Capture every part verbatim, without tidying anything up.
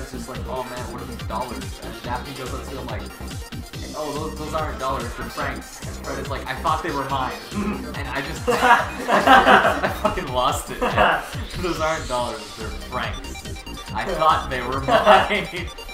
Fred's just like, oh man, what are these dollars? And Daphne goes up to him like, oh, those, those aren't dollars, they're francs. And Fred is like, I thought they were mine. And I just, I fucking lost it, man. Those aren't dollars, they're francs. I thought they were mine.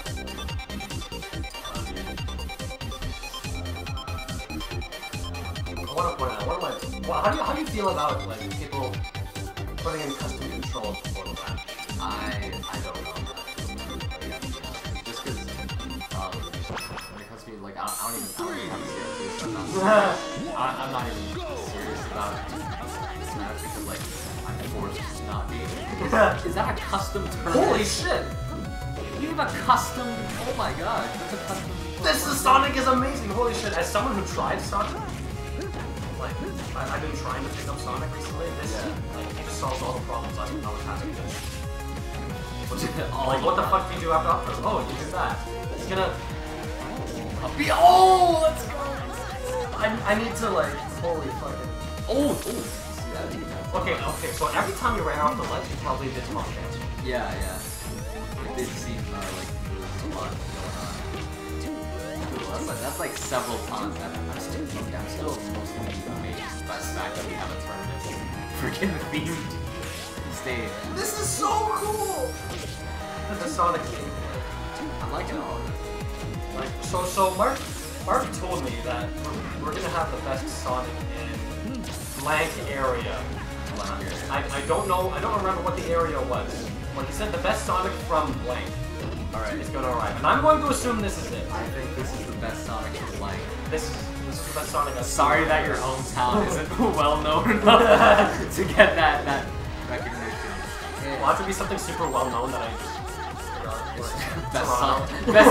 I want to point out, what am I, well, how do you, how do you feel about, like, people putting in custom controls before the match? I, I don't know. Just because, um, when it comes to me, like, I don't, I don't even, I don't even have a serious I'm not, I, I'm not even serious about Smash because, like, I'm forced to not be. Is, is that a custom tournament? Holy shit! You have a custom, oh my god, that's a custom. This is Sonic is amazing! Holy shit, as someone who tried Sonic, like, I, I've been trying to pick up Sonic recently, this, Yeah. like, it just solves all the problems I, I was having with this. Oh, Like, what the fuck do you do after Opera? Oh, you do that. It's gonna... Be oh, let's go! I, I need to, like, holy fucking... Oh, oh. Okay, okay, so every time you ran off the ledge, you probably did Tom Dance. Yeah, yeah. It did seem uh, like there was a lot going on. Ooh, that's, like, that's like several times. I'm, I'm still, I'm still mostly amazed by the fact that we have a tournament freaking themed stage. This is so cool! The Sonic game. I'm liking all of it. Like, so, so Mark, Mark told me that we're, we're gonna have the best Sonic in blank area. Blank area. I, I don't know, I don't remember what the area was. But he said the best Sonic from blank. Alright. Is gonna arrive. And I'm going to assume this is it. I think this is the best Sonic in life. This is, this is the best Sonic I've seen. Sorry that your hometown isn't well known enough to get that, that recognition. It'll have to be something super well known that I just... Best Toronto. Sonic. Best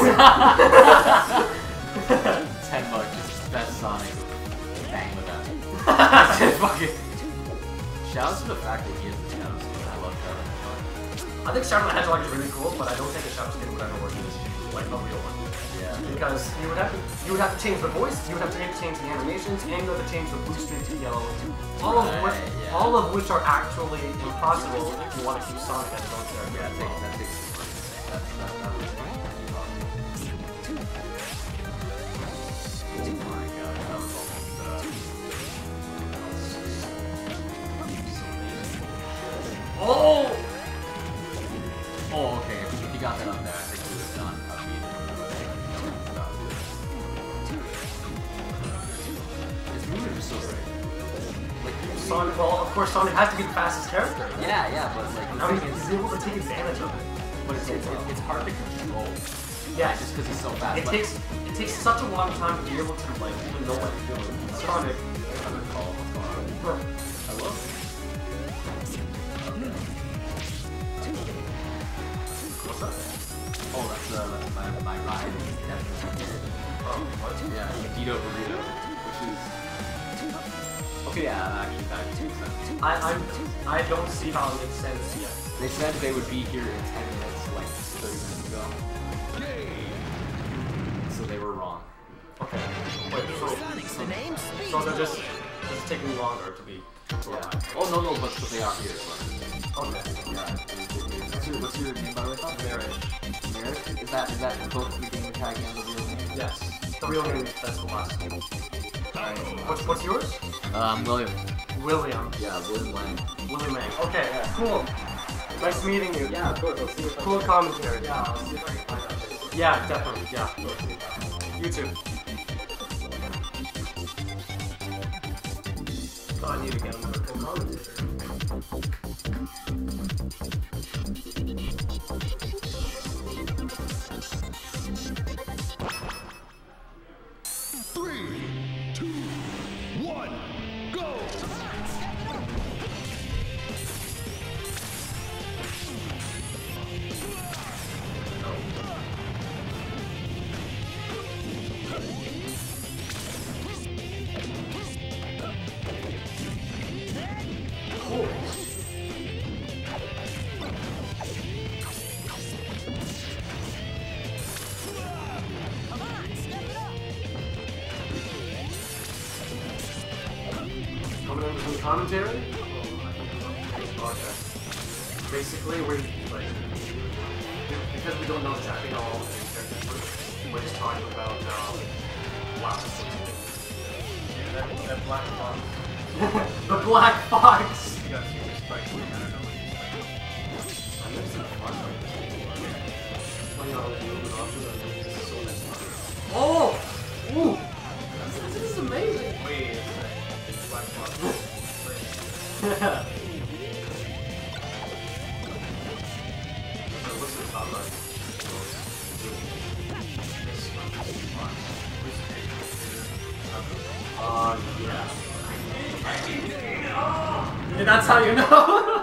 Ten bucks, just best Sonic. Bang with that. That's just fucking. Shout out to the fact that he is the Shadow Skin. I love Shadow Skin. I think Shadow the Hedgehog is really cool, but I don't think a Shadow Skin would ever work in this game, like a real one. Yeah. Because you would have to you would have to change the voice, you would have to change the animations, and you would have to change the blue string to yellow. All of which Right, yeah. all of which are actually impossible if you want to keep Sonic as its own character. Yeah, that takes, that takes some work. That's, that, that was oh my god, that was almost, uh... Oh! Oh, okay, if you got that up there, I think we would have done a beat. His moves are just so great. Like, Sonic, well, of course, Sonic has to be the fastest character. Right? yeah, yeah, but like, I mean, the thing he's is, able to take advantage of it. but it's, it's, it's hard to control. Yeah, just because he's so fast. It but- takes it takes such a long time to be able to like even know what you're doing. Sonic. I don't recall what's going on. Hello? What's up? Oh, that's, uh, that's my, my ride. Oh, what? Yeah, Dito Burrito, which is... Okay, yeah, actually, that makes sense. I I'm I don't see how it makes sense yet. They said they would be here in ten minutes, like thirty minutes ago. So they were wrong. Okay. Wait, so, so they're just just taking longer to be. Yeah. Oh, no, no, but, but they are here. But, Okay. yeah. What's your, what's your name, by the way? Tom? Marriage. Merrick? Is that, is that both the game tag and the real name? Yes. The real name. That's the last name. What's what's yours? Um, William. William. Yeah, William Lang. William Mang. Okay. Cool. Nice meeting you. Yeah, of course. I'll see you. Cool commentary. Yeah, I'll see if I can find out. Yeah, definitely. Yeah. You too. Oh, I need to get him a cool commentator. Three, two, one, go! Coming in with some commentary? Okay. Basically, we like because we don't know exactly how all the characters work, we're just talking about um, wow. Yeah, that, that black fox. The Black Fox! You got super spikes, I don't know what he's like. I've never seen a fun like this before. Oh! Ooh! This, this is amazing! Wait, it's a black fox. What's the top right? Uh, yeah. Yeah, that's how you know!